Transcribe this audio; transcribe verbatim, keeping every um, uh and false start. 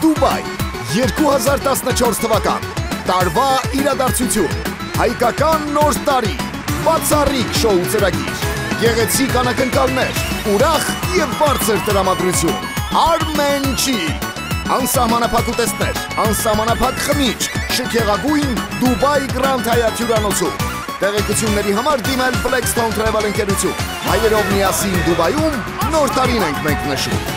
Դուբայ, երկու հազար տասնչորս թվական, տարվա իրադարձություն, հայկական նոր տարի, բացառիկ շոու ծրագիր, գեղեցիկ անակնկալներ, ուրախ և բարձր տրամադրություն, Armen Chic, անսահմանափակ ուտեստներ, անսահմանափակ խմիչք, շքեղագույն Դուբայ Grand Hyatt հյուրանոցում, տեղեկությունների համար դիմել Blackstone Travel ընկերություն, հայերով միասին Դուբայում նոր տարին ենք մենք նշում։